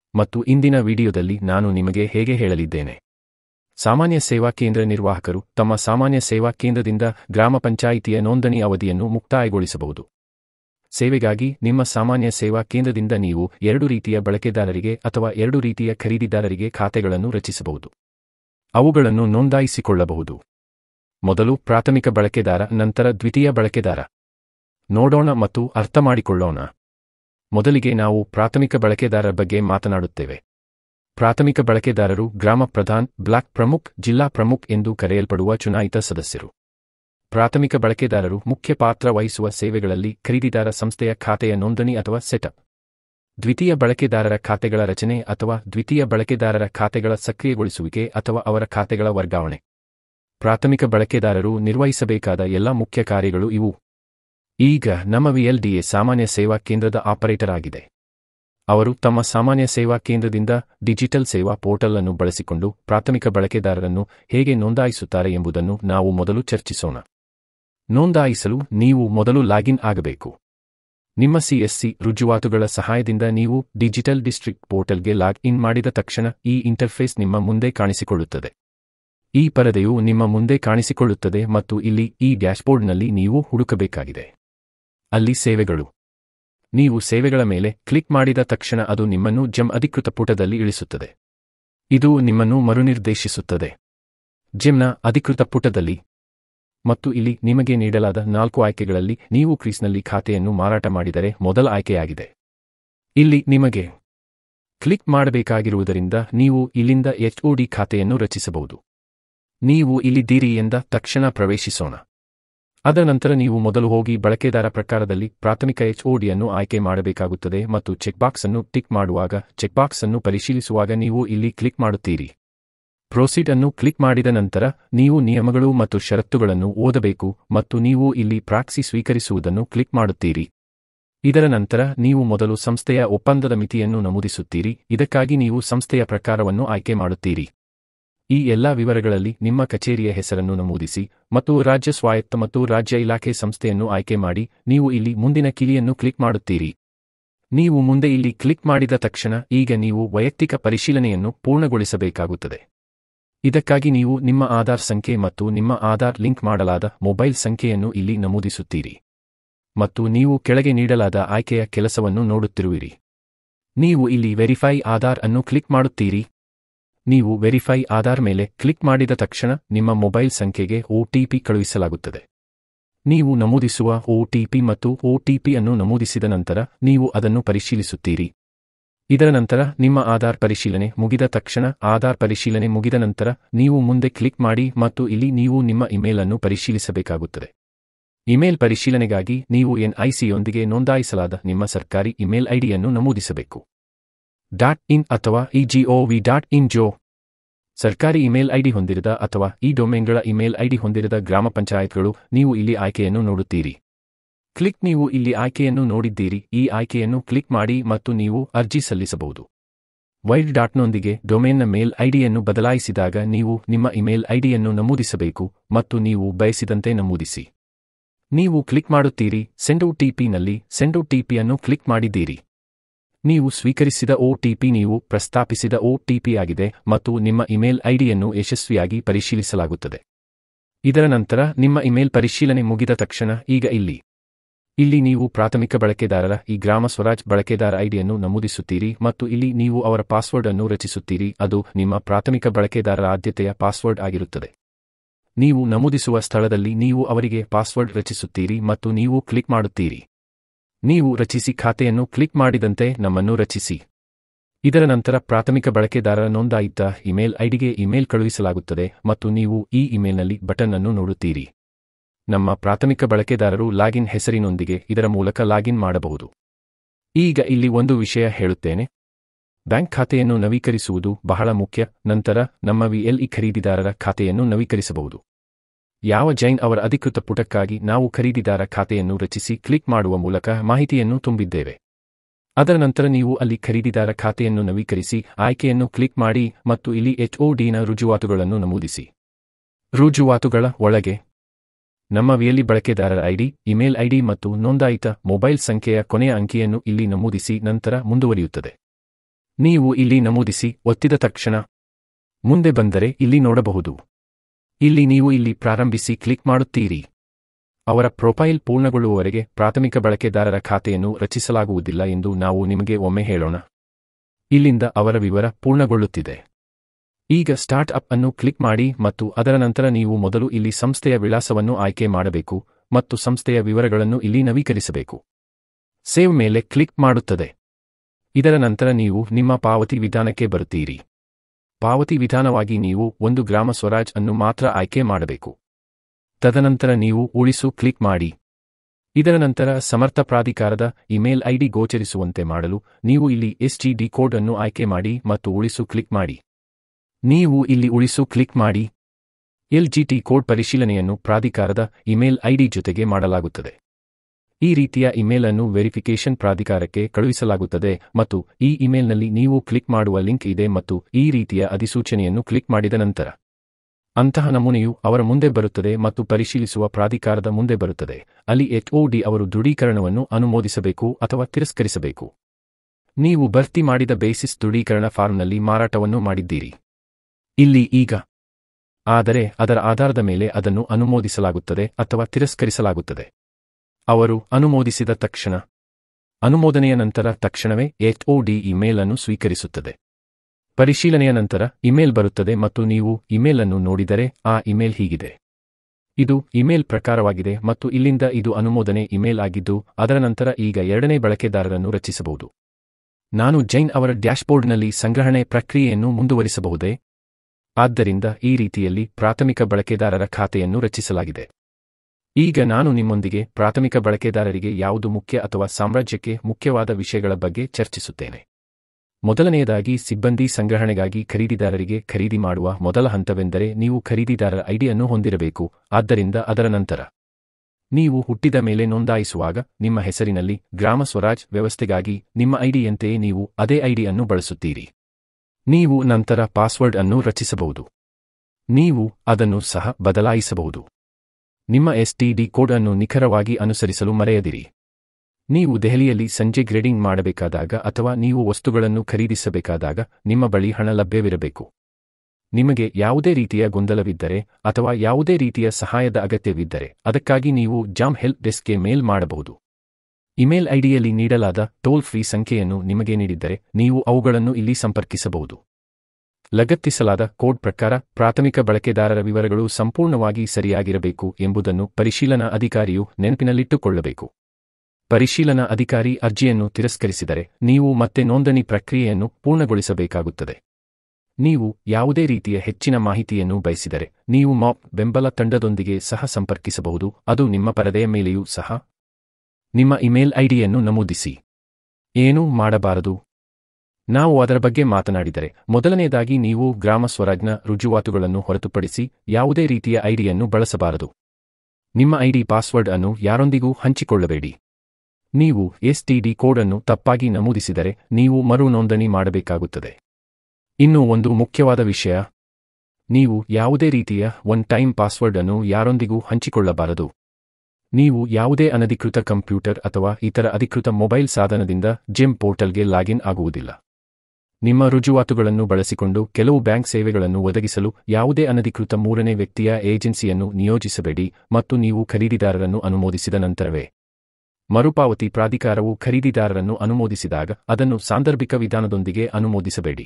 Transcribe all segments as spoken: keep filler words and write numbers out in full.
ಮತ್ತು ಇಂದಿನ ವಿಡಿಯೋದಲ್ಲಿ ನಾನು ನಿಮಗೆ ಹೇಗೆ ಹೇಳಲಿದ್ದೇನೆ. ಸಾಮಾನ್ಯ ಸೇವಾ ಕೇಂದ್ರ ನಿರ್ವಾಹಕರು ತಮ್ಮ ಸಾಮಾನ್ಯ ಸೇವಾ ಕೇಂದ್ರದಿಂದ ಗ್ರಾಮ ಪಂಚಾಯಿತಿಯ ನೋಂದಣಿ ಅವಧಿಯನ್ನು ಮುಕ್ತಾಯಗೊಳಿಸಬಹುದು. ಸೇವೆಗಾಗಿ ನಿಮ್ಮ ಸಾಮಾನ್ಯ ಸೇವಾ ಕೇಂದ್ರದಿಂದ ನೀವು ಎರಡು ರೀತಿಯ ಬಳಕೆದಾರರಿಗೆ ಅಥವಾ ಎರಡು ರೀತಿಯ ಖರೀದಿದಾರರಿಗೆ ಖಾತೆಗಳನ್ನು ರಚಿಸಬಹುದು. ಅವುಗಳನ್ನು ನೋಂದಾಯಿಸಿಕೊಳ್ಳಬಹುದು. ಮೊದಲು ಪ್ರಾಥಮಿಕ ಬಳಕೆದಾರ, ನಂತರ ದ್ವಿತೀಯ ಬಳಕೆದಾರ. ನೋಡೋಣ ಮತ್ತು ಅರ್ಥಮಾಡಿಕೊಳ್ಳೋಣ. ಮೊದಲಿಗೆ ನಾವು ಪ್ರಾಥಮಿಕ ಬಳಕೆದಾರರ ಬಗ್ಗೆ ಮಾತನಾಡುತ್ತೇವೆ. ಪ್ರಾಥಮಿಕ ಬಳಕೆದಾರರು ಗ್ರಾಮ ಪ್ರಧಾನ್, ಬ್ಲಾಕ್ ಪ್ರಮುಖ್, ಜಿಲ್ಲಾ ಪ್ರಮುಖ್ ಎಂದು ಕರೆಯಲ್ಪಡುವ ಚುನಾಯಿತ ಸದಸ್ಯರು. ಪ್ರಾಥಮಿಕ ಬಳಕೆದಾರರು ಮುಖ್ಯ ಪಾತ್ರ ವಹಿಸುವ ಸೇವೆಗಳಲ್ಲಿ ಖರೀದಿದಾರ ಸಂಸ್ಥೆಯ ಖಾತೆಯ ನೋಂದಣಿ ಅಥವಾ ಸೆಟಪ್, ದ್ವಿತೀಯ ಬಳಕೆದಾರರ ಖಾತೆಗಳ ರಚನೆ ಅಥವಾ ದ್ವಿತೀಯ ಬಳಕೆದಾರರ ಖಾತೆಗಳ ಸಕ್ರಿಯಗೊಳಿಸುವಿಕೆ ಅಥವಾ ಅವರ ಖಾತೆಗಳ ವರ್ಗಾವಣೆ. ಪ್ರಾಥಮಿಕ ಬಳಕೆದಾರರು ನಿರ್ವಹಿಸಬೇಕಾದ ಎಲ್ಲ ಮುಖ್ಯ ಕಾರ್ಯಗಳು ಇವು. ಈಗ ನಮ್ಮ ವಿಎಲ್ಡಿಎ ಸಾಮಾನ್ಯ ಸೇವಾ ಕೇಂದ್ರದ ಆಪರೇಟರ್ ಆಗಿದೆ. ಅವರು ತಮ್ಮ ಸಾಮಾನ್ಯ ಸೇವಾ ಕೇಂದ್ರದಿಂದ ಡಿಜಿಟಲ್ ಸೇವಾ ಪೋರ್ಟಲ್ ಅನ್ನು ಬಳಸಿಕೊಂಡು ಪ್ರಾಥಮಿಕ ಬಳಕೆದಾರರನ್ನು ಹೇಗೆ ನೋಂದಾಯಿಸುತ್ತಾರೆ ಎಂಬುದನ್ನು ನಾವು ಮೊದಲು ಚರ್ಚಿಸೋಣ. ನೋಂದಾಯಿಸಲು ನೀವು ಮೊದಲು ಲಾಗಿನ್ ಆಗಬೇಕು. ನಿಮ್ಮ ಸಿಎಸ್ಸಿ ರುಜುವಾತುಗಳ ಸಹಾಯದಿಂದ ನೀವು ಡಿಜಿಟಲ್ ಡಿಸ್ಟ್ರಿಕ್ಟ್ ಪೋರ್ಟಲ್ಗೆ ಲಾಗ್ ಇನ್ ಮಾಡಿದ ತಕ್ಷಣ ಈ ಇಂಟರ್ಫೇಸ್ ನಿಮ್ಮ ಮುಂದೆ ಕಾಣಿಸಿಕೊಳ್ಳುತ್ತದೆ. ಈ ಪರದೆಯು ನಿಮ್ಮ ಮುಂದೆ ಕಾಣಿಸಿಕೊಳ್ಳುತ್ತದೆ ಮತ್ತು ಇಲ್ಲಿ ಈ ಡ್ಯಾಶ್ಬೋರ್ಡ್ನಲ್ಲಿ ನೀವು ಹುಡುಕಬೇಕಾಗಿದೆ. ಅಲ್ಲಿ ಸೇವೆಗಳು. ನೀವು ಸೇವೆಗಳ ಮೇಲೆ ಕ್ಲಿಕ್ ಮಾಡಿದ ತಕ್ಷಣ ಅದು ನಿಮ್ಮನ್ನು ಜೆಮ್ ಅಧಿಕೃತ ಪುಟದಲ್ಲಿ ಇಳಿಸುತ್ತದೆ. ಇದು ನಿಮ್ಮನ್ನು ಮರುನಿರ್ದೇಶಿಸುತ್ತದೆ ಜೆಮ್ನ ಅಧಿಕೃತ ಪುಟದಲ್ಲಿ. ಮತ್ತು ಇಲ್ಲಿ ನಿಮಗೆ ನೀಡಲಾದ ನಾಲ್ಕು ಆಯ್ಕೆಗಳಲ್ಲಿ ನೀವು ಕ್ರೀಸ್ನಲ್ಲಿ ಖಾತೆಯನ್ನು ಮಾರಾಟ ಮಾಡಿದರೆ ಮೊದಲ ಆಯ್ಕೆಯಾಗಿದೆ. ಇಲ್ಲಿ ನಿಮಗೆ ಕ್ಲಿಕ್ ಮಾಡಬೇಕಾಗಿರುವುದರಿಂದ ನೀವು ಇಲ್ಲಿಂದ ಎಚ್ಒಡಿ ಖಾತೆಯನ್ನು ರಚಿಸಬಹುದು. ನೀವು ಇಲ್ಲಿದ್ದೀರಿ ಎಂದ ತಕ್ಷಣ ಪ್ರವೇಶಿಸೋಣ. ಅದರ ನಂತರ ನೀವು ಮೊದಲು ಹೋಗಿ ಬಳಕೆದಾರ ಪ್ರಕಾರದಲ್ಲಿ ಪ್ರಾಥಮಿಕ ಎಚ್ಒಡಿಯನ್ನು ಆಯ್ಕೆ ಮಾಡಬೇಕಾಗುತ್ತದೆ ಮತ್ತು ಚೆಕ್ಬಾಕ್ಸ್ ಅನ್ನು ಟಿಕ್ ಮಾಡುವಾಗ ಚೆಕ್ಬಾಕ್ಸ್ ಅನ್ನು ಪರಿಶೀಲಿಸುವಾಗ ನೀವು ಇಲ್ಲಿ ಕ್ಲಿಕ್ ಮಾಡುತ್ತೀರಿ. ಪ್ರೊಸೀಡ್ ಅನ್ನು ಕ್ಲಿಕ್ ಮಾಡಿದ ನಂತರ ನೀವು ನಿಯಮಗಳು ಮತ್ತು ಷರತ್ತುಗಳನ್ನು ಓದಬೇಕು ಮತ್ತು ನೀವು ಇಲ್ಲಿ ಪ್ರಾಕ್ಸಿ ಸ್ವೀಕರಿಸುವುದನ್ನು ಕ್ಲಿಕ್ ಮಾಡುತ್ತೀರಿ. ಇದರ ನಂತರ ನೀವು ಮೊದಲು ಸಂಸ್ಥೆಯ ಒಪ್ಪಂದದ ಮಿತಿಯನ್ನು ನಮೂದಿಸುತ್ತೀರಿ. ಇದಕ್ಕಾಗಿ ನೀವು ಸಂಸ್ಥೆಯ ಪ್ರಕಾರವನ್ನು ಆಯ್ಕೆ ಮಾಡುತ್ತೀರಿ. ಈ ಎಲ್ಲಾ ವಿವರಗಳಲ್ಲಿ ನಿಮ್ಮ ಕಚೇರಿಯ ಹೆಸರನ್ನು ನಮೂದಿಸಿ ಮತ್ತು ರಾಜ್ಯ ಸ್ವಾಯತ್ತ ಮತ್ತು ರಾಜ್ಯ ಇಲಾಖೆ ಸಂಸ್ಥೆಯನ್ನು ಆಯ್ಕೆ ಮಾಡಿ ನೀವು ಇಲ್ಲಿ ಮುಂದಿನ ಕೀಲಿಯನ್ನು ಕ್ಲಿಕ್ ಮಾಡುತ್ತೀರಿ. ನೀವು ಮುಂದೆ ಇಲ್ಲಿ ಕ್ಲಿಕ್ ಮಾಡಿದ ತಕ್ಷಣ ಈಗ ನೀವು ವೈಯಕ್ತಿಕ ಪರಿಶೀಲನೆಯನ್ನು ಪೂರ್ಣಗೊಳಿಸಬೇಕಾಗುತ್ತದೆ. ಇದಕ್ಕಾಗಿ ನೀವು ನಿಮ್ಮ ಆಧಾರ್ ಸಂಖ್ಯೆ ಮತ್ತು ನಿಮ್ಮ ಆಧಾರ್ ಲಿಂಕ್ ಮಾಡಲಾದ ಮೊಬೈಲ್ ಸಂಖ್ಯೆಯನ್ನು ಇಲ್ಲಿ ನಮೂದಿಸುತ್ತೀರಿ ಮತ್ತು ನೀವು ಕೆಳಗೆ ನೀಡಲಾದ ಆಯ್ಕೆಯ ಕೆಲಸವನ್ನು ನೋಡುತ್ತಿರುವಿರಿ. ನೀವು ಇಲ್ಲಿ ವೆರಿಫೈ ಆಧಾರ್ ಅನ್ನು ಕ್ಲಿಕ್ ಮಾಡುತ್ತೀರಿ. ನೀವು ವೆರಿಫೈ ಆಧಾರ್ ಮೇಲೆ ಕ್ಲಿಕ್ ಮಾಡಿದ ತಕ್ಷಣ ನಿಮ್ಮ ಮೊಬೈಲ್ ಸಂಖ್ಯೆಗೆ ಒಟಿಪಿ ಕಳುಹಿಸಲಾಗುತ್ತದೆ. ನೀವು ನಮೂದಿಸುವ ಒಟಿಪಿ ಮತ್ತು ಒಟಿಪಿ ಅನ್ನು ನಮೂದಿಸಿದ ನಂತರ ನೀವು ಅದನ್ನು ಪರಿಶೀಲಿಸುತ್ತೀರಿ. ಇದರ ನಂತರ ನಿಮ್ಮ ಆಧಾರ್ ಪರಿಶೀಲನೆ ಮುಗಿದ ತಕ್ಷಣ ಆಧಾರ್ ಪರಿಶೀಲನೆ ಮುಗಿದ ನಂತರ ನೀವು ಮುಂದೆ ಕ್ಲಿಕ್ ಮಾಡಿ ಮತ್ತು ಇಲ್ಲಿ ನೀವು ನಿಮ್ಮ ಇಮೇಲ್ ಅನ್ನು ಪರಿಶೀಲಿಸಬೇಕಾಗುತ್ತದೆ. ಇಮೇಲ್ ಪರಿಶೀಲನೆಗಾಗಿ ನೀವು ಎನ್ಐಸಿಯೊಂದಿಗೆ ನೋಂದಾಯಿಸಲಾದ ನಿಮ್ಮ ಸರ್ಕಾರಿ ಇಮೇಲ್ ಐಡಿಯನ್ನು ನಮೂದಿಸಬೇಕು. ಡಾಟ್ ಇನ್ ಅಥವಾ ಇಜಿಒವಿ ಡಾಟ್ ಇನ್ ಜೋ ಸರ್ಕಾರಿ ಇಮೇಲ್ ಐಡಿ ಹೊಂದಿರದ ಅಥವಾ ಈ ಡೊಮೇನ್ಗಳ ಇಮೇಲ್ ಐಡಿ ಹೊಂದಿರದ ಗ್ರಾಮ ಪಂಚಾಯತ್ಗಳು. ನೀವು ಇಲ್ಲಿ ಆಯ್ಕೆಯನ್ನು ನೋಡುತ್ತೀರಿ. ಕ್ಲಿಕ್ ನೀವು ಇಲ್ಲಿ ಆಯ್ಕೆಯನ್ನು ನೋಡಿದ್ದೀರಿ. ಈ ಆಯ್ಕೆಯನ್ನು ಕ್ಲಿಕ್ ಮಾಡಿ ಮತ್ತು ನೀವು ಅರ್ಜಿ ಸಲ್ಲಿಸಬಹುದು. ವೈಲ್ಡ್ ಡಾಟ್ನೊಂದಿಗೆ ಡೊಮೇನ್ನ ಮೇಲ್ ಐಡಿಯನ್ನು ಬದಲಾಯಿಸಿದಾಗ ನೀವು ನಿಮ್ಮ ಇಮೇಲ್ ಐಡಿಯನ್ನು ನಮೂದಿಸಬೇಕು ಮತ್ತು ನೀವು ಬಯಸಿದಂತೆ ನಮೂದಿಸಿ. ನೀವು ಕ್ಲಿಕ್ ಮಾಡುತ್ತೀರಿ. ಸೆಂಡ್ ಒಟಿಪಿನಲ್ಲಿ ಸೆಂಡ್ ಒಟಿಪಿಯನ್ನು ಕ್ಲಿಕ್ ಮಾಡಿದ್ದೀರಿ. ನೀವು ಸ್ವೀಕರಿಸಿದ ಒಟಿಪಿ ನೀವು ಪ್ರಸ್ತಾಪಿಸಿದ ಒಟಿಪಿ ಆಗಿದೆ ಮತ್ತು ನಿಮ್ಮ ಇಮೇಲ್ ಐಡಿಯನ್ನು ಯಶಸ್ವಿಯಾಗಿ ಪರಿಶೀಲಿಸಲಾಗುತ್ತದೆ. ಇದರ ನಂತರ ನಿಮ್ಮ ಇಮೇಲ್ ಪರಿಶೀಲನೆ ಮುಗಿದ ತಕ್ಷಣ ಈಗ ಇಲ್ಲಿ ಇಲ್ಲಿ ನೀವು ಪ್ರಾಥಮಿಕ ಬಳಕೆದಾರರ ಈ ಗ್ರಾಮ ಸ್ವರಾಜ್ ಬಳಕೆದಾರ ಐಡಿಯನ್ನು ನಮೂದಿಸುತ್ತೀರಿ ಮತ್ತು ಇಲ್ಲಿ ನೀವು ಅವರ ಪಾಸ್ವರ್ಡ್ ಅನ್ನು ರಚಿಸುತ್ತೀರಿ. ಅದು ನಿಮ್ಮ ಪ್ರಾಥಮಿಕ ಬಳಕೆದಾರರ ಆದ್ಯತೆಯ ಪಾಸ್ವರ್ಡ್ ಆಗಿರುತ್ತದೆ. ನೀವು ನಮೂದಿಸುವ ಸ್ಥಳದಲ್ಲಿ ನೀವು ಅವರಿಗೆ ಪಾಸ್ವರ್ಡ್ ರಚಿಸುತ್ತೀರಿ ಮತ್ತು ನೀವು ಕ್ಲಿಕ್ ಮಾಡುತ್ತೀರಿ. ನೀವು ರಚಿಸಿ ಖಾತೆಯನ್ನು ಕ್ಲಿಕ್ ಮಾಡಿದಂತೆ ನಮ್ಮನ್ನು ರಚಿಸಿ. ಇದರ ನಂತರ ಪ್ರಾಥಮಿಕ ಬಳಕೆದಾರರ ನೋಂದಾಯಿತ ಇಮೇಲ್ ಐಡಿಗೆ ಇಮೇಲ್ ಕಳುಹಿಸಲಾಗುತ್ತದೆ ಮತ್ತು ನೀವು ಈ ಇಮೇಲ್ನಲ್ಲಿ ಬಟನ್ ಅನ್ನು ನೋಡುತ್ತೀರಿ. ನಮ್ಮ ಪ್ರಾಥಮಿಕ ಬಳಕೆದಾರರು ಲಾಗಿನ್ ಹೆಸರಿನೊಂದಿಗೆ ಇದರ ಮೂಲಕ ಲಾಗಿನ್ ಮಾಡಬಹುದು. ಈಗ ಇಲ್ಲಿ ಒಂದು ವಿಷಯ ಹೇಳುತ್ತೇನೆ. ಬ್ಯಾಂಕ್ ಖಾತೆಯನ್ನು ನವೀಕರಿಸುವುದು ಬಹಳ ಮುಖ್ಯ. ನಂತರ ನಮ್ಮ ವಿಎಲ್ಇ ಖರೀದಿದಾರರ ಖಾತೆಯನ್ನು ನವೀಕರಿಸಬಹುದು. ಯಾವ ಜೈನ್ ಅವರ ಅಧಿಕೃತ ಪುಟಕ್ಕಾಗಿ ನಾವು ಖರೀದಿದಾರ ಖಾತೆಯನ್ನು ರಚಿಸಿ ಕ್ಲಿಕ್ ಮಾಡುವ ಮೂಲಕ ಮಾಹಿತಿಯನ್ನು ತುಂಬಿದ್ದೇವೆ. ಅದರ ನಂತರ ನೀವು ಅಲ್ಲಿ ಖರೀದಿದಾರ ಖಾತೆಯನ್ನು ನವೀಕರಿಸಿ ಆಯ್ಕೆಯನ್ನು ಕ್ಲಿಕ್ ಮಾಡಿ ಮತ್ತು ಇಲ್ಲಿ ಎಚ್ಒಡಿನ ರುಜುವಾತುಗಳನ್ನು ನಮೂದಿಸಿ. ರುಜುವಾತುಗಳ ಒಳಗೆ ನಮ್ಮ ವಿಎಲ್ಇ ಬಳಕೆದಾರರ ಐಡಿ, ಇಮೇಲ್ ಐಡಿ ಮತ್ತು ನೋಂದಾಯಿತ ಮೊಬೈಲ್ ಸಂಖ್ಯೆಯ ಕೊನೆಯ ಅಂಕಿಯನ್ನು ಇಲ್ಲಿ ನಮೂದಿಸಿ ನಂತರ ಮುಂದುವರಿಯುತ್ತದೆ. ನೀವು ಇಲ್ಲಿ ನಮೂದಿಸಿ ಒತ್ತಿದ ತಕ್ಷಣ ಮುಂದೆ ಬಂದರೆ ಇಲ್ಲಿ ನೋಡಬಹುದು. ಇಲ್ಲಿ ನೀವು ಇಲ್ಲಿ ಪ್ರಾರಂಭಿಸಿ ಕ್ಲಿಕ್ ಮಾಡುತ್ತೀರಿ. ಅವರ ಪ್ರೊಫೈಲ್ ಪೂರ್ಣಗೊಳ್ಳುವವರೆಗೆ ಪ್ರಾಥಮಿಕ ಬಳಕೆದಾರರ ಖಾತೆಯನ್ನು ರಚಿಸಲಾಗುವುದಿಲ್ಲ ಎಂದು ನಾವು ನಿಮಗೆ ಒಮ್ಮೆ ಹೇಳೋಣ. ಇಲ್ಲಿಂದ ಅವರ ವಿವರ ಪೂರ್ಣಗೊಳ್ಳುತ್ತಿದೆ. ಈಗ ಸ್ಟಾರ್ಟ್ ಅಪ್ ಅನ್ನು ಕ್ಲಿಕ್ ಮಾಡಿ ಮತ್ತು ಅದರ ನಂತರ ನೀವು ಮೊದಲು ಇಲ್ಲಿ ಸಂಸ್ಥೆಯ ವಿಳಾಸವನ್ನು ಆಯ್ಕೆ ಮಾಡಬೇಕು ಮತ್ತು ಸಂಸ್ಥೆಯ ವಿವರಗಳನ್ನು ಇಲ್ಲಿ ನವೀಕರಿಸಬೇಕು. ಸೇವ್ ಮೇಲೆ ಕ್ಲಿಕ್ ಮಾಡುತ್ತದೆ. ಇದರ ನಂತರ ನೀವು ನಿಮ್ಮ ಪಾವತಿ ವಿಧಾನಕ್ಕೆ ಬರುತ್ತೀರಿ. ಪಾವತಿ ವಿಧಾನವಾಗಿ ನೀವು ಒಂದು ಗ್ರಾಮ ಸ್ವರಾಜ್ ಅನ್ನು ಮಾತ್ರ ಆಯ್ಕೆ ಮಾಡಬೇಕು. ತದನಂತರ ನೀವು ಉಳಿಸು ಕ್ಲಿಕ್ ಮಾಡಿ. ಇದರ ನಂತರ ಸಮರ್ಥ ಪ್ರಾಧಿಕಾರದ ಇಮೇಲ್ ಐಡಿ ಗೋಚರಿಸುವಂತೆ ಮಾಡಲು ನೀವು ಇಲ್ಲಿ ಎಸ್ ಟಿ ಡಿ ಕೋಡ್ ಅನ್ನು ಆಯ್ಕೆ ಮಾಡಿ ಮತ್ತು ಉಳಿಸು ಕ್ಲಿಕ್ ಮಾಡಿ. ನೀವು ಇಲ್ಲಿ ಉಳಿಸು ಕ್ಲಿಕ್ ಮಾಡಿ. ಎಲ್ ಜಿ ಟಿ ಕೋಡ್ ಪರಿಶೀಲನೆಯನ್ನು ಪ್ರಾಧಿಕಾರದ ಇಮೇಲ್ ಐಡಿ ಜೊತೆಗೆ ಮಾಡಲಾಗುತ್ತದೆ. ಈ ರೀತಿಯ ಇಮೇಲ್ ಅನ್ನು ವೆರಿಫಿಕೇಷನ್ ಪ್ರಾಧಿಕಾರಕ್ಕೆ ಕಳುಹಿಸಲಾಗುತ್ತದೆ ಮತ್ತು ಈ ಇಮೇಲ್ನಲ್ಲಿ ನೀವು ಕ್ಲಿಕ್ ಮಾಡುವ ಲಿಂಕ್ ಇದೆ ಮತ್ತು ಈ ರೀತಿಯ ಅಧಿಸೂಚನೆಯನ್ನು ಕ್ಲಿಕ್ ಮಾಡಿದ ನಂತರ ಅಂತಹ ನಮೂನೆಯು ಅವರ ಮುಂದೆ ಬರುತ್ತದೆ ಮತ್ತು ಪರಿಶೀಲಿಸುವ ಪ್ರಾಧಿಕಾರದ ಮುಂದೆ ಬರುತ್ತದೆ. ಅಲ್ಲಿ ಎಚ್ ಒ ಡಿ ಅವರು ದೃಢೀಕರಣವನ್ನು ಅನುಮೋದಿಸಬೇಕು ಅಥವಾ ತಿರಸ್ಕರಿಸಬೇಕು. ನೀವು ಭರ್ತಿ ಮಾಡಿದ ಬೇಸಿಸ್ ದೃಢೀಕರಣ ಫಾರ್ಮ್ನಲ್ಲಿ ಮಾರಾಟವನ್ನು ಮಾಡಿದ್ದೀರಿ. ಇಲ್ಲಿ ಈಗ ಆದರೆ ಅದರ ಆಧಾರದ ಮೇಲೆ ಅದನ್ನು ಅನುಮೋದಿಸಲಾಗುತ್ತದೆ ಅಥವಾ ತಿರಸ್ಕರಿಸಲಾಗುತ್ತದೆ. ಅವರು ಅನುಮೋದಿಸಿದ ತಕ್ಷಣ ಅನುಮೋದನೆಯ ನಂತರ ತಕ್ಷಣವೇ ಎಚ್ ಒ ಡಿ ಇಮೇಲ್ ಅನ್ನು ಸ್ವೀಕರಿಸುತ್ತದೆ. ಪರಿಶೀಲನೆಯ ನಂತರ ಇಮೇಲ್ ಬರುತ್ತದೆ ಮತ್ತು ನೀವು ಇಮೇಲ್ ಅನ್ನು ನೋಡಿದರೆ ಆ ಇಮೇಲ್ ಹೀಗಿದೆ. ಇದು ಇಮೇಲ್ ಪ್ರಕಾರವಾಗಿದೆ ಮತ್ತು ಇಲ್ಲಿಂದ ಇದು ಅನುಮೋದನೆ ಇಮೇಲ್ ಆಗಿದ್ದು ಅದರ ನಂತರ ಈಗ ಎರಡನೇ ಬಳಕೆದಾರರನ್ನು ರಚಿಸಬಹುದು. ನಾನು ಜೈನ್ ಅವರ ಡ್ಯಾಶ್ಬೋರ್ಡ್ನಲ್ಲಿ ಸಂಗ್ರಹಣೆ ಪ್ರಕ್ರಿಯೆಯನ್ನು ಮುಂದುವರಿಸಬಹುದೇ? ಆದ್ದರಿಂದ ಈ ರೀತಿಯಲ್ಲಿ ಪ್ರಾಥಮಿಕ ಬಳಕೆದಾರರ ಖಾತೆಯನ್ನು ರಚಿಸಲಾಗಿದೆ. ಈಗ ನಾನು ನಿಮ್ಮೊಂದಿಗೆ ಪ್ರಾಥಮಿಕ ಬಳಕೆದಾರರಿಗೆ ಯಾವುದು ಮುಖ್ಯ ಅಥವಾ ಸಾಮ್ರಾಜ್ಯಕ್ಕೆ ಮುಖ್ಯವಾದ ವಿಷಯಗಳ ಬಗ್ಗೆ ಚರ್ಚಿಸುತ್ತೇನೆ. ಮೊದಲನೆಯದಾಗಿ ಸಿಬ್ಬಂದಿ ಸಂಗ್ರಹಣೆಗಾಗಿ ಖರೀದಿದಾರರಿಗೆ ಖರೀದಿ ಮಾಡುವ ಮೊದಲ ಹಂತವೆಂದರೆ ನೀವು ಖರೀದಿದಾರರ ಐಡಿಯನ್ನು ಹೊಂದಿರಬೇಕು. ಆದ್ದರಿಂದ ಅದರ ನಂತರ ನೀವು ಹುಟ್ಟಿದ ಮೇಲೆ ನೋಂದಾಯಿಸುವಾಗ ನಿಮ್ಮ ಹೆಸರಿನಲ್ಲಿ ಗ್ರಾಮ ಸ್ವರಾಜ್ ವ್ಯವಸ್ಥೆಗಾಗಿ ನಿಮ್ಮ ಐಡಿಯಂತೆಯೇ ನೀವು ಅದೇ ಐಡಿಯನ್ನು ಬಳಸುತ್ತೀರಿ. ನೀವು ನಂತರ ಪಾಸ್ವರ್ಡ್ ಅನ್ನು ರಚಿಸಬಹುದು. ನೀವು ಅದನ್ನು ಸಹ ಬದಲಾಯಿಸಬಹುದು. ನಿಮ್ಮ ಎಸ್ ಟಿ ಡಿ ಕೋಡ್ ಅನ್ನು ನಿಖರವಾಗಿ ಅನುಸರಿಸಲು ಮರೆಯದಿರಿ. ನೀವು ದೆಹಲಿಯಲ್ಲಿ ಸಂಜೆ ಗ್ರೇಡಿಂಗ್ ಮಾಡಬೇಕಾದಾಗ ಅಥವಾ ನೀವು ವಸ್ತುಗಳನ್ನು ಖರೀದಿಸಬೇಕಾದಾಗ ನಿಮ್ಮ ಬಳಿ ಹಣ ಲಭ್ಯವಿರಬೇಕು. ನಿಮಗೆ ಯಾವುದೇ ರೀತಿಯ ಗೊಂದಲವಿದ್ದರೆ ಅಥವಾ ಯಾವುದೇ ರೀತಿಯ ಸಹಾಯದ ಅಗತ್ಯವಿದ್ದರೆ ಅದಕ್ಕಾಗಿ ನೀವು ಜಾಮ್ ಹೆಲ್ಪ್ ಡೆಸ್ಕ್ಗೆ ಮೇಲ್ ಮಾಡಬಹುದು. ಇಮೇಲ್ ಐಡಿಯಲ್ಲಿ ನೀಡಲಾದ ಟೋಲ್ ಫ್ರೀ ಸಂಖ್ಯೆಯನ್ನು ನಿಮಗೆ ನೀಡಿದ್ದರೆ ನೀವು ಅವುಗಳನ್ನು ಇಲ್ಲಿ ಸಂಪರ್ಕಿಸಬಹುದು. ಲಗತ್ತಿಸಲಾದ ಕೋಡ್ ಪ್ರಕಾರ ಪ್ರಾಥಮಿಕ ಬಳಕೆದಾರರ ವಿವರಗಳು ಸಂಪೂರ್ಣವಾಗಿ ಸರಿಯಾಗಿರಬೇಕು ಎಂಬುದನ್ನು ಪರಿಶೀಲನಾ ಅಧಿಕಾರಿಯು ನೆನಪಿನಲ್ಲಿಟ್ಟುಕೊಳ್ಳಬೇಕು. ಪರಿಶೀಲನಾ ಅಧಿಕಾರಿ ಅರ್ಜಿಯನ್ನು ತಿರಸ್ಕರಿಸಿದರೆ ನೀವು ಮತ್ತೆ ನೋಂದಣಿ ಪ್ರಕ್ರಿಯೆಯನ್ನು ಪೂರ್ಣಗೊಳಿಸಬೇಕಾಗುತ್ತದೆ. ನೀವು ಯಾವುದೇ ರೀತಿಯ ಹೆಚ್ಚಿನ ಮಾಹಿತಿಯನ್ನು ಬಯಸಿದರೆ ನೀವು ಮಾಪ್ ಬೆಂಬಲ ತಂಡದೊಂದಿಗೆ ಸಹ ಸಂಪರ್ಕಿಸಬಹುದು. ಅದು ನಿಮ್ಮ ಪರದೆಯ ಮೇಲೆಯೂ ಸಹ ನಿಮ್ಮ ಇಮೇಲ್ ಐಡಿಯನ್ನು ನಮೂದಿಸಿ. ಏನೂ ಮಾಡಬಾರದು. ನಾವು ಅದರ ಬಗ್ಗೆ ಮಾತನಾಡಿದರೆ ಮೊದಲನೆಯದಾಗಿ ನೀವು ಗ್ರಾಮ ಸ್ವರಾಜ್ನ ರುಜುವಾತುಗಳನ್ನು ಹೊರತುಪಡಿಸಿ ಯಾವುದೇ ರೀತಿಯ ಐಡಿಯನ್ನು ಬಳಸಬಾರದು. ನಿಮ್ಮ ಐಡಿ ಪಾಸ್ವರ್ಡ್ ಅನ್ನು ಯಾರೊಂದಿಗೂ ಹಂಚಿಕೊಳ್ಳಬೇಡಿ. ನೀವು ಎಸ್ ಟಿ ಡಿ ಕೋಡ್ ಅನ್ನು ತಪ್ಪಾಗಿ ನಮೂದಿಸಿದರೆ ನೀವು ಮರು ನೋಂದಣಿ ಮಾಡಬೇಕಾಗುತ್ತದೆ. ಇನ್ನೂ ಒಂದು ಮುಖ್ಯವಾದ ವಿಷಯ, ನೀವು ಯಾವುದೇ ರೀತಿಯ ಒನ್ ಟೈಮ್ ಪಾಸ್ವರ್ಡ್ ಅನ್ನು ಯಾರೊಂದಿಗೂ ಹಂಚಿಕೊಳ್ಳಬಾರದು. ನೀವು ಯಾವುದೇ ಅನಧಿಕೃತ ಕಂಪ್ಯೂಟರ್ ಅಥವಾ ಇತರ ಅಧಿಕೃತ ಮೊಬೈಲ್ ಸಾಧನದಿಂದ ಜೆಮ್ ಪೋರ್ಟಲ್ಗೆ ಲಾಗಿನ್ ಆಗುವುದಿಲ್ಲ. ನಿಮ್ಮ ರುಜುವಾತುಗಳನ್ನು ಬಳಸಿಕೊಂಡು ಕೆಲವು ಬ್ಯಾಂಕ್ ಸೇವೆಗಳನ್ನು ಒದಗಿಸಲು ಯಾವುದೇ ಅನಧಿಕೃತ ಮೂರನೇ ವ್ಯಕ್ತಿಯ ಏಜೆನ್ಸಿಯನ್ನು ನಿಯೋಜಿಸಬೇಡಿ ಮತ್ತು ನೀವು ಖರೀದಿದಾರರನ್ನು ಅನುಮೋದಿಸಿದ ನಂತರವೇ ಮರುಪಾವತಿ ಪ್ರಾಧಿಕಾರವು ಖರೀದಿದಾರರನ್ನು ಅನುಮೋದಿಸಿದಾಗ ಅದನ್ನು ಸಾಂದರ್ಭಿಕ ವಿಧಾನದೊಂದಿಗೆ ಅನುಮೋದಿಸಬೇಡಿ.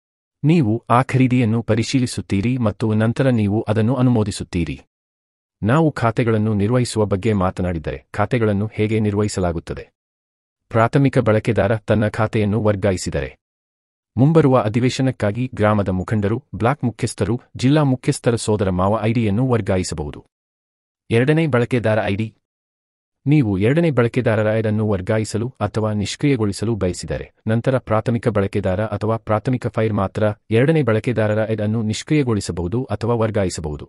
ನೀವು ಆ ಖರೀದಿಯನ್ನು ಪರಿಶೀಲಿಸುತ್ತೀರಿ ಮತ್ತು ನಂತರ ನೀವು ಅದನ್ನು ಅನುಮೋದಿಸುತ್ತೀರಿ. ನಾವು ಖಾತೆಗಳನ್ನು ನಿರ್ವಹಿಸುವ ಬಗ್ಗೆ ಮಾತನಾಡಿದರೆ ಖಾತೆಗಳನ್ನು ಹೇಗೆ ನಿರ್ವಹಿಸಲಾಗುತ್ತದೆ? ಪ್ರಾಥಮಿಕ ಬಳಕೆದಾರ ತನ್ನ ಖಾತೆಯನ್ನು ವರ್ಗಾಯಿಸಿದರೆ ಮುಂಬರುವ ಅಧಿವೇಶನಕ್ಕಾಗಿ ಗ್ರಾಮದ ಮುಖಂಡರು, ಬ್ಲಾಕ್ ಮುಖ್ಯಸ್ಥರು, ಜಿಲ್ಲಾ ಮುಖ್ಯಸ್ಥರ ಸೋದರ ಮಾವ ಐಡಿಯನ್ನು ವರ್ಗಾಯಿಸಬಹುದು. ಎರಡನೇ ಬಳಕೆದಾರ ಐಡಿ. ನೀವು ಎರಡನೇ ಬಳಕೆದಾರರ ಐಡನ್ನು ವರ್ಗಾಯಿಸಲು ಅಥವಾ ನಿಷ್ಕ್ರಿಯಗೊಳಿಸಲು ಬಯಸಿದರೆ ನಂತರ ಪ್ರಾಥಮಿಕ ಬಳಕೆದಾರ ಅಥವಾ ಪ್ರಾಥಮಿಕ ಫೈಲ್ ಮಾತ್ರ ಎರಡನೇ ಬಳಕೆದಾರರ ಐಡ್ ಅನ್ನು ನಿಷ್ಕ್ರಿಯಗೊಳಿಸಬಹುದು ಅಥವಾ ವರ್ಗಾಯಿಸಬಹುದು.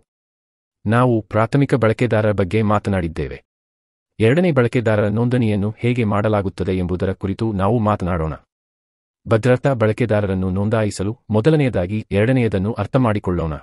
ನಾವು ಪ್ರಾಥಮಿಕ ಬಳಕೆದಾರರ ಬಗ್ಗೆ ಮಾತನಾಡಿದ್ದೇವೆ. ಎರಡನೇ ಬಳಕೆದಾರರ ನೋಂದಣಿಯನ್ನು ಹೇಗೆ ಮಾಡಲಾಗುತ್ತದೆ ಎಂಬುದರ ಕುರಿತು ನಾವು ಮಾತನಾಡೋಣ. ಭದ್ರತಾ ಬಳಕೆದಾರರನ್ನು ನೋಂದಾಯಿಸಲು ಮೊದಲನೆಯದಾಗಿ ಎರಡನೆಯದನ್ನು ಅರ್ಥಮಾಡಿಕೊಳ್ಳೋಣ.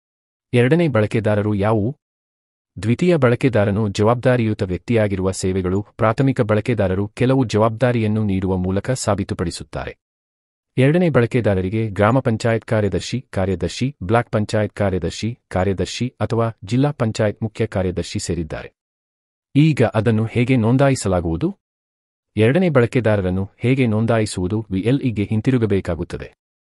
ಎರಡನೇ ಬಳಕೆದಾರರು ಯಾವುವು? ದ್ವಿತೀಯ ಬಳಕೆದಾರನು ಜವಾಬ್ದಾರಿಯುತ ವ್ಯಕ್ತಿಯಾಗಿರುವ ಸೇವೆಗಳು. ಪ್ರಾಥಮಿಕ ಬಳಕೆದಾರರು ಕೆಲವು ಜವಾಬ್ದಾರಿಯನ್ನು ನೀಡುವ ಮೂಲಕ ಸಾಬೀತುಪಡಿಸುತ್ತಾರೆ. ಎರಡನೇ ಬಳಕೆದಾರರಿಗೆ ಗ್ರಾಮ ಪಂಚಾಯತ್ ಕಾರ್ಯದರ್ಶಿ ಕಾರ್ಯದರ್ಶಿ ಬ್ಲಾಕ್ ಪಂಚಾಯತ್ ಕಾರ್ಯದರ್ಶಿ ಕಾರ್ಯದರ್ಶಿ ಅಥವಾ ಜಿಲ್ಲಾ ಪಂಚಾಯತ್ ಮುಖ್ಯ ಕಾರ್ಯದರ್ಶಿ ಸೇರಿದ್ದಾರೆ. ಈಗ ಅದನ್ನು ಹೇಗೆ ನೋಂದಾಯಿಸಲಾಗುವುದು? ಎರಡನೇ ಬಳಕೆದಾರರನ್ನು ಹೇಗೆ ನೋಂದಾಯಿಸುವುದು? ವಿಎಲ್ಇಗೆ ಹಿಂತಿರುಗಬೇಕಾಗುತ್ತದೆ.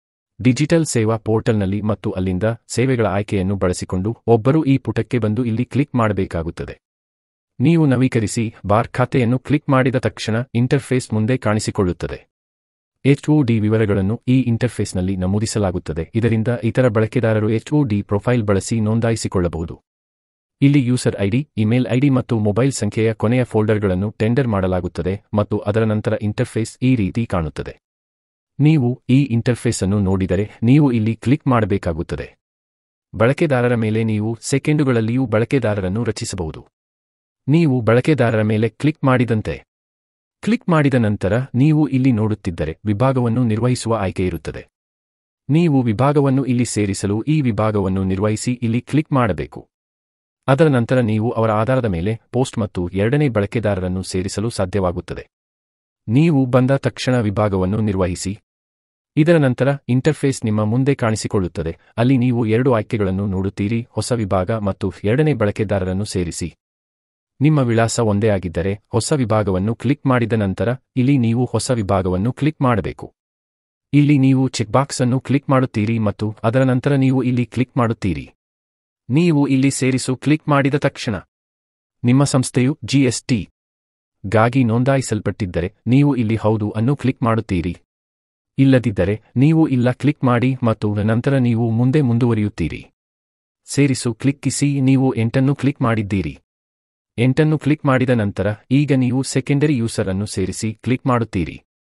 ಡಿಜಿಟಲ್ ಸೇವಾ ಪೋರ್ಟಲ್ನಲ್ಲಿ ಮತ್ತು ಅಲ್ಲಿಂದ ಸೇವೆಗಳ ಆಯ್ಕೆಯನ್ನು ಬಳಸಿಕೊಂಡು ಒಬ್ಬರು ಈ ಪುಟಕ್ಕೆ ಬಂದು ಇಲ್ಲಿ ಕ್ಲಿಕ್ ಮಾಡಬೇಕಾಗುತ್ತದೆ. ನೀವು ನವೀಕರಿಸಿ ಬಾರ್ ಖಾತೆಯನ್ನು ಕ್ಲಿಕ್ ಮಾಡಿದ ತಕ್ಷಣ ಇಂಟರ್ಫೇಸ್ ಮುಂದೆ ಕಾಣಿಸಿಕೊಳ್ಳುತ್ತದೆ. ಎಚ್ ಒ ಡಿ ವಿವರಗಳನ್ನು ಈ ಇಂಟರ್ಫೇಸ್ನಲ್ಲಿ ನಮೂದಿಸಲಾಗುತ್ತದೆ. ಇದರಿಂದ ಇತರ ಬಳಕೆದಾರರು ಎಚ್ ಒ ಡಿ ಪ್ರೊಫೈಲ್ ಬಳಸಿ ನೋಂದಾಯಿಸಿಕೊಳ್ಳಬಹುದು. ಇಲ್ಲಿ ಯೂಸರ್ ಐಡಿ, ಇಮೇಲ್ ಐಡಿ ಮತ್ತು ಮೊಬೈಲ್ ಸಂಖ್ಯೆಯ ಕೊನೆಯ ಫೋಲ್ಡರ್ಗಳನ್ನು ಟೆಂಡರ್ ಮಾಡಲಾಗುತ್ತದೆ ಮತ್ತು ಅದರ ನಂತರ ಇಂಟರ್ಫೇಸ್ ಈ ರೀತಿ ಕಾಣುತ್ತದೆ. ನೀವು ಈ ಇಂಟರ್ಫೇಸ್ ಅನ್ನು ನೋಡಿದರೆ ನೀವು ಇಲ್ಲಿ ಕ್ಲಿಕ್ ಮಾಡಬೇಕಾಗುತ್ತದೆ. ಬಳಕೆದಾರರ ಮೇಲೆ ನೀವು ಸೆಕೆಂಡುಗಳಲ್ಲಿಯೂ ಬಳಕೆದಾರರನ್ನು ರಚಿಸಬಹುದು. ನೀವು ಬಳಕೆದಾರರ ಮೇಲೆ ಕ್ಲಿಕ್ ಮಾಡಿದಂತೆ ಕ್ಲಿಕ್ ಮಾಡಿದ ನಂತರ ನೀವು ಇಲ್ಲಿ ನೋಡುತ್ತಿದ್ದರೆ ವಿಭಾಗವನ್ನು ನಿರ್ವಹಿಸುವ ಆಯ್ಕೆ ಇರುತ್ತದೆ. ನೀವು ವಿಭಾಗವನ್ನು ಇಲ್ಲಿ ಸೇರಿಸಲು ಈ ವಿಭಾಗವನ್ನು ನಿರ್ವಹಿಸಿ ಇಲ್ಲಿ ಕ್ಲಿಕ್ ಮಾಡಬೇಕು. ಅದರ ನಂತರ ನೀವು ಅವರ ಆಧಾರದ ಮೇಲೆ ಪೋಸ್ಟ್ ಮತ್ತು ಎರಡನೇ ಬಳಕೆದಾರರನ್ನು ಸೇರಿಸಲು ಸಾಧ್ಯವಾಗುತ್ತದೆ. ನೀವು ಬಂದ ತಕ್ಷಣ ವಿಭಾಗವನ್ನು ನಿರ್ವಹಿಸಿ. ಇದರ ನಂತರ ಇಂಟರ್ಫೇಸ್ ನಿಮ್ಮ ಮುಂದೆ ಕಾಣಿಸಿಕೊಳ್ಳುತ್ತದೆ. ಅಲ್ಲಿ ನೀವು ಎರಡು ಆಯ್ಕೆಗಳನ್ನು ನೋಡುತ್ತೀರಿ: ಹೊಸ ವಿಭಾಗ ಮತ್ತು ಎರಡನೇ ಬಳಕೆದಾರರನ್ನು ಸೇರಿಸಿ. ನಿಮ್ಮ ವಿಳಾಸ ಒಂದೇ ಆಗಿದ್ದರೆ ಹೊಸ ವಿಭಾಗವನ್ನು ಕ್ಲಿಕ್ ಮಾಡಿದ ನಂತರ ಇಲ್ಲಿ ನೀವು ಹೊಸ ವಿಭಾಗವನ್ನು ಕ್ಲಿಕ್ ಮಾಡಬೇಕು. ಇಲ್ಲಿ ನೀವು ಚೆಕ್ಬಾಕ್ಸ್ ಅನ್ನು ಕ್ಲಿಕ್ ಮಾಡುತ್ತೀರಿ ಮತ್ತು ಅದರ ನಂತರ ನೀವು ಇಲ್ಲಿ ಕ್ಲಿಕ್ ಮಾಡುತ್ತೀರಿ. ನೀವು ಇಲ್ಲಿ ಸೇರಿಸು ಕ್ಲಿಕ್ ಮಾಡಿದ ತಕ್ಷಣ ನಿಮ್ಮ ಸಂಸ್ಥೆಯು ಜಿಎಸ್ಟಿ ಗಾಗಿ ನೋಂದಾಯಿಸಲ್ಪಟ್ಟಿದ್ದರೆ ನೀವು ಇಲ್ಲಿ ಹೌದು ಅನ್ನು ಕ್ಲಿಕ್ ಮಾಡುತ್ತೀರಿ. ಇಲ್ಲದಿದ್ದರೆ ನೀವು ಇಲ್ಲ ಕ್ಲಿಕ್ ಮಾಡಿ ಮತ್ತು ನಂತರ ನೀವು ಮುಂದೆ ಮುಂದುವರಿಯುತ್ತೀರಿ. ಸೇರಿಸು ಕ್ಲಿಕ್ಕಿಸಿ. ನೀವು ಎಂಟನ್ನು ಕ್ಲಿಕ್ ಮಾಡಿದ್ದೀರಿ. ಎಂಟನ್ನು ಕ್ಲಿಕ್ ಮಾಡಿದ ನಂತರ ಈಗ ನೀವು ಸೆಕೆಂಡರಿ ಯೂಸರ್ ಅನ್ನು ಸೇರಿಸಿ ಕ್ಲಿಕ್ ಮಾಡುತ್ತೀರಿ.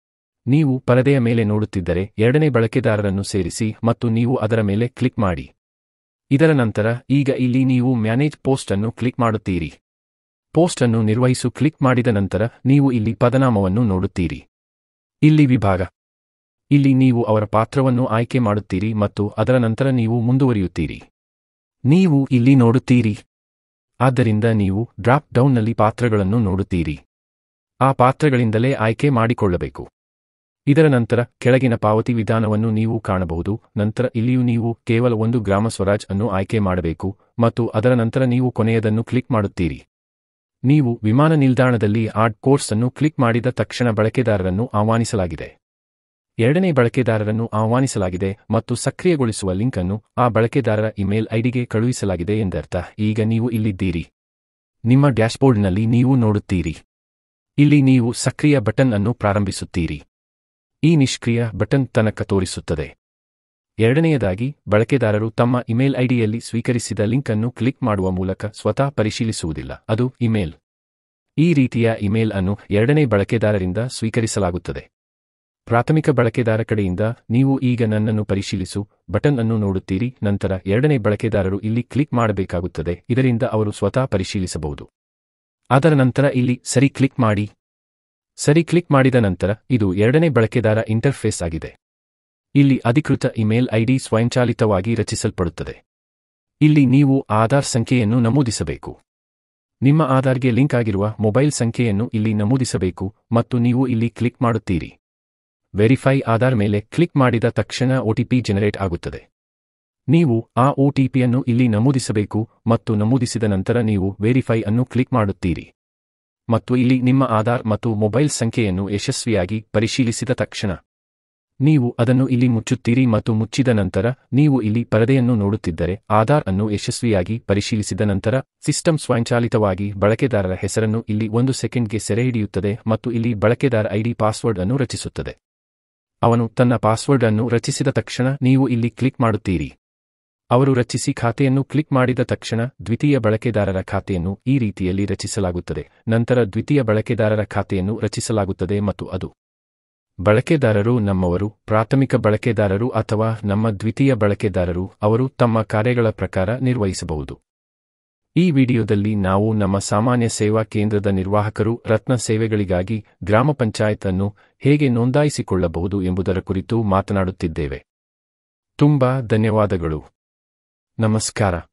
ನೀವು ಪರದೆಯ ಮೇಲೆ ನೋಡುತ್ತಿದ್ದರೆ ಎರಡನೇ ಬಳಕೆದಾರರನ್ನು ಸೇರಿಸಿ ಮತ್ತು ನೀವು ಅದರ ಮೇಲೆ ಕ್ಲಿಕ್ ಮಾಡಿ. ಇದರ ನಂತರ ಈಗ ಇಲ್ಲಿ ನೀವು ಮ್ಯಾನೇಜ್ ಪೋಸ್ಟ್ ಅನ್ನು ಕ್ಲಿಕ್ ಮಾಡುತ್ತೀರಿ. ಪೋಸ್ಟ್ ಅನ್ನು ನಿರ್ವಹಿಸು ಕ್ಲಿಕ್ ಮಾಡಿದ ನಂತರ ನೀವು ಇಲ್ಲಿ ಪದನಾಮವನ್ನು ನೋಡುತ್ತೀರಿ. ಇಲ್ಲಿ ವಿಭಾಗ. ಇಲ್ಲಿ ನೀವು ಅವರ ಪಾತ್ರವನ್ನು ಆಯ್ಕೆ ಮಾಡುತ್ತೀರಿ ಮತ್ತು ಅದರ ನಂತರ ನೀವು ಮುಂದುವರಿಯುತ್ತೀರಿ. ನೀವು ಇಲ್ಲಿ ನೋಡುತ್ತೀರಿ. ಆದ್ದರಿಂದ ನೀವು ಡ್ರಾಪ್ ಡೌನ್ನಲ್ಲಿ ಪಾತ್ರಗಳನ್ನು ನೋಡುತ್ತೀರಿ. ಆ ಪಾತ್ರಗಳಿಂದಲೇ ಆಯ್ಕೆ ಮಾಡಿಕೊಳ್ಳಬೇಕು. ಇದರ ನಂತರ ಕೆಳಗಿನ ಪಾವತಿ ವಿಧಾನವನ್ನು ನೀವು ಕಾಣಬಹುದು. ನಂತರ ಇಲ್ಲಿಯೂ ನೀವು ಕೇವಲ ಒಂದು ಗ್ರಾಮ ಸ್ವರಾಜ್ ಅನ್ನು ಆಯ್ಕೆ ಮಾಡಬೇಕು ಮತ್ತು ಅದರ ನಂತರ ನೀವು ಕೊನೆಯದನ್ನು ಕ್ಲಿಕ್ ಮಾಡುತ್ತೀರಿ. ನೀವು ವಿಮಾನ ನಿಲ್ದಾಣದಲ್ಲಿ ಆಡ್ ಕೋರ್ಸ್ ಅನ್ನು ಕ್ಲಿಕ್ ಮಾಡಿದ ತಕ್ಷಣ ಬಳಕೆದಾರರನ್ನು ಆಹ್ವಾನಿಸಲಾಗಿದೆ. ಎರಡನೇ ಬಳಕೆದಾರರನ್ನು ಆಹ್ವಾನಿಸಲಾಗಿದೆ ಮತ್ತು ಸಕ್ರಿಯಗೊಳಿಸುವ ಲಿಂಕ್ ಅನ್ನು ಆ ಬಳಕೆದಾರರ ಇಮೇಲ್ ಐಡಿಗೆ ಕಳುಹಿಸಲಾಗಿದೆ ಎಂದರ್ಥ. ಈಗ ನೀವು ಇಲ್ಲಿದ್ದೀರಿ. ನಿಮ್ಮ ಡ್ಯಾಶ್ಬೋರ್ಡ್ನಲ್ಲಿ ನೀವು ನೋಡುತ್ತೀರಿ. ಇಲ್ಲಿ ನೀವು ಸಕ್ರಿಯ ಬಟನ್ ಅನ್ನು ಪ್ರಾರಂಭಿಸುತ್ತೀರಿ. ಈ ನಿಷ್ಕ್ರಿಯ ಬಟನ್ ತನಕ ತೋರಿಸುತ್ತದೆ. ಎರಡನೆಯದಾಗಿ, ಬಳಕೆದಾರರು ತಮ್ಮ ಇಮೇಲ್ ಐಡಿಯಲ್ಲಿ ಸ್ವೀಕರಿಸಿದ ಲಿಂಕ್ ಅನ್ನು ಕ್ಲಿಕ್ ಮಾಡುವ ಮೂಲಕ ಸ್ವತಃ ಪರಿಶೀಲಿಸುವುದಿಲ್ಲ. ಅದು ಇಮೇಲ್. ಈ ರೀತಿಯ ಇಮೇಲ್ ಅನ್ನು ಎರಡನೇ ಬಳಕೆದಾರರಿಂದ ಸ್ವೀಕರಿಸಲಾಗುತ್ತದೆ. ಪ್ರಾಥಮಿಕ ಬಳಕೆದಾರ ಕಡೆಯಿಂದ ನೀವು ಈಗ ನನ್ನನ್ನು ಪರಿಶೀಲಿಸು ಬಟನ್ ಅನ್ನು ನೋಡುತ್ತೀರಿ. ನಂತರ ಎರಡನೇ ಬಳಕೆದಾರರು ಇಲ್ಲಿ ಕ್ಲಿಕ್ ಮಾಡಬೇಕಾಗುತ್ತದೆ. ಇದರಿಂದ ಅವರು ಸ್ವತಃ ಪರಿಶೀಲಿಸಬಹುದು. ಅದರ ನಂತರ ಇಲ್ಲಿ ಸರಿ ಕ್ಲಿಕ್ ಮಾಡಿ. ಸರಿ ಕ್ಲಿಕ್ ಮಾಡಿದ ನಂತರ ಇದು ಎರಡನೇ ಬಳಕೆದಾರ ಇಂಟರ್ಫೇಸ್ ಆಗಿದೆ. ಇಲ್ಲಿ ಅಧಿಕೃತ ಇಮೇಲ್ ಐಡಿ ಸ್ವಯಂಚಾಲಿತವಾಗಿ ರಚಿಸಲ್ಪಡುತ್ತದೆ. ಇಲ್ಲಿ ನೀವು ಆಧಾರ್ ಸಂಖ್ಯೆಯನ್ನು ನಮೂದಿಸಬೇಕು. ನಿಮ್ಮ ಆಧಾರ್ಗೆ ಲಿಂಕ್ ಆಗಿರುವ ಮೊಬೈಲ್ ಸಂಖ್ಯೆಯನ್ನು ಇಲ್ಲಿ ನಮೂದಿಸಬೇಕು ಮತ್ತು ನೀವು ಇಲ್ಲಿ ಕ್ಲಿಕ್ ಮಾಡುತ್ತೀರಿ. ವೆರಿಫೈ ಆಧಾರ್ ಮೇಲೆ ಕ್ಲಿಕ್ ಮಾಡಿದ ತಕ್ಷಣ ಒಟಿಪಿ ಜನರೇಟ್ ಆಗುತ್ತದೆ. ನೀವು ಆ ಒಟಿಪಿಯನ್ನು ಇಲ್ಲಿ ನಮೂದಿಸಬೇಕು ಮತ್ತು ನಮೂದಿಸಿದ ನಂತರ ನೀವು ವೆರಿಫೈ ಅನ್ನು ಕ್ಲಿಕ್ ಮಾಡುತ್ತೀರಿ. ಮತ್ತು ಇಲ್ಲಿ ನಿಮ್ಮ ಆಧಾರ್ ಮತ್ತು ಮೊಬೈಲ್ ಸಂಖ್ಯೆಯನ್ನು ಯಶಸ್ವಿಯಾಗಿ ಪರಿಶೀಲಿಸಿದ ತಕ್ಷಣ ನೀವು ಅದನ್ನು ಇಲ್ಲಿ ಮುಚ್ಚುತ್ತೀರಿ ಮತ್ತು ಮುಚ್ಚಿದ ನಂತರ ನೀವು ಇಲ್ಲಿ ಪರದೆಯನ್ನು ನೋಡುತ್ತಿದ್ದರೆ ಆಧಾರ್ ಅನ್ನು ಯಶಸ್ವಿಯಾಗಿ ಪರಿಶೀಲಿಸಿದ ನಂತರ ಸಿಸ್ಟಮ್ ಸ್ವಯಂಚಾಲಿತವಾಗಿ ಬಳಕೆದಾರರ ಹೆಸರನ್ನು ಇಲ್ಲಿ ಒಂದು ಸೆಕೆಂಡ್ಗೆ ಸೆರೆಹಿಡಿಯುತ್ತದೆ ಮತ್ತು ಇಲ್ಲಿ ಬಳಕೆದಾರ ಐಡಿ ಪಾಸ್ವರ್ಡ್ ಅನ್ನು ರಚಿಸುತ್ತದೆ. ಅವನು ತನ್ನ ಪಾಸ್ವರ್ಡ್ ಅನ್ನು ರಚಿಸಿದ ತಕ್ಷಣ ನೀವು ಇಲ್ಲಿ ಕ್ಲಿಕ್ ಮಾಡುತ್ತೀರಿ. ಅವರು ರಚಿಸಿ ಖಾತೆಯನ್ನು ಕ್ಲಿಕ್ ಮಾಡಿದ ತಕ್ಷಣ ದ್ವಿತೀಯ ಬಳಕೆದಾರರ ಖಾತೆಯನ್ನು ಈ ರೀತಿಯಲ್ಲಿ ರಚಿಸಲಾಗುತ್ತದೆ. ನಂತರ ದ್ವಿತೀಯ ಬಳಕೆದಾರರ ಖಾತೆಯನ್ನು ರಚಿಸಲಾಗುತ್ತದೆ ಮತ್ತು ಅದು ಬಳಕೆದಾರರು ನಮ್ಮವರು, ಪ್ರಾಥಮಿಕ ಬಳಕೆದಾರರು ಅಥವಾ ನಮ್ಮ ದ್ವಿತೀಯ ಬಳಕೆದಾರರು ಅವರು ತಮ್ಮ ಕಾರ್ಯಗಳ ಪ್ರಕಾರ ನಿರ್ವಹಿಸಬಹುದು. ಈ ವಿಡಿಯೋದಲ್ಲಿ ನಾವು ನಮ್ಮ ಸಾಮಾನ್ಯ ಸೇವಾ ಕೇಂದ್ರದ ನಿರ್ವಾಹಕರು ರತ್ನ ಸೇವೆಗಳಿಗಾಗಿ ಗ್ರಾಮ ಪಂಚಾಯತ್ ಅನ್ನು ಹೇಗೆ ನೋಂದಾಯಿಸಿಕೊಳ್ಳಬಹುದು ಎಂಬುದರ ಕುರಿತು ಮಾತನಾಡುತ್ತಿದ್ದೇವೆ. ತುಂಬಾ ಧನ್ಯವಾದಗಳು. ನಮಸ್ಕಾರ.